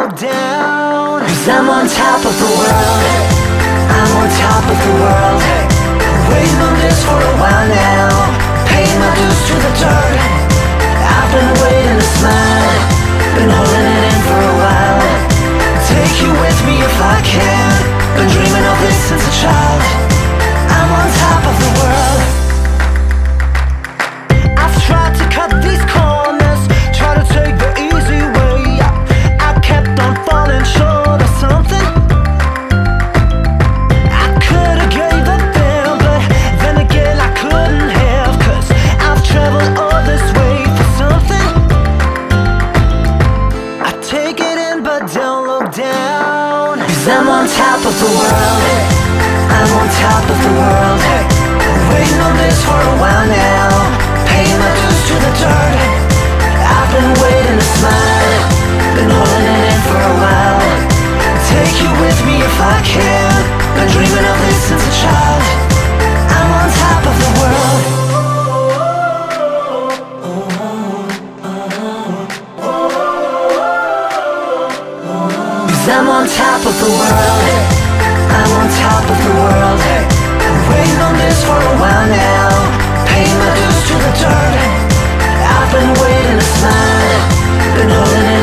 look down. 'Cause I'm on top of the world. I'm on top of the world. Waiting on this for a while now. Paying my dues to the dirt. I've been waiting to smile. Been holding it in for a while. Take you with me if I can. Been dreaming of this since a child. I'm on top of the world. I've tried to cut these corners, try to take the easy way. I kept on falling short of something. I could've gave up there, but then again I couldn't have. 'Cause I've traveled all this way for something. I take it in but don't look down. 'Cause I'm on top of the world. I'm on top of the world. Waiting on this for a while now. Paying my dues to the dirt. I've been waiting to smile. Been holding it in for a while. Take you with me if I can. Been dreaming of this since a child. I'm on top of the world. 'Cause I'm on top of the world. I'm on top of the world. Waiting on this for a while now. Paying my dues to the dirt. I've been waiting to smile. Been holding it